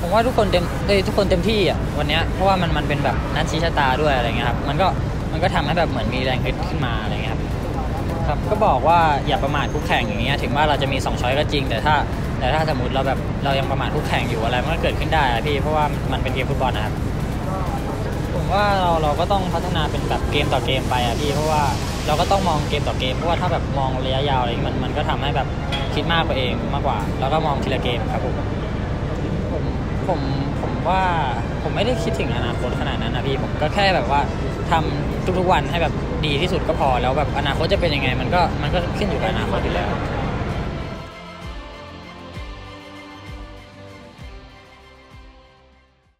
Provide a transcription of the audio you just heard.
ผมว่าทุกคนเต็มที่อ่ะวันนี้เพราะว่ามันเป็นแบบนัดชี้ชะตาด้วยอะไรเงี้ยครับมันก็ทำให้แบบเหมือนมีแรงฮึดขึ้นมาอะไรเงี้ยครับก็บอกว่าอย่าประมาทคู่แข่งอย่างเงี้ยถึงว่าเราจะมี2ช้อยก็จริงแต่ถ้าสมมติเรายังประมาทคู่แข่งอยู่อะไรมันก็เกิดขึ้นได้พี่เพราะว่ามันเป็นเกมฟุตบอลนะครับผมว่าเราก็ต้องพัฒนาเป็นแบบเกมต่อเกมไปอ่ะพี่เพราะว่าเราก็ต้องมองเกมต่อเกมเพราะว่าถ้าแบบมองระยะยาวอะไรมันก็ทำให้แบบคิดมากไปเองมากกว่าแล้วก็มองทีละเกมครับผมผมว่าผมไม่ได้คิดถึงอนาคตขนาดนั้นนะพี่ผมก็แค่แบบว่าทำทุกๆวันให้แบบดีที่สุดก็พอแล้วแบบอนาคตจะเป็นยังไงมันก็ขึ้นอยู่กับอนาคตอยู่แล้ว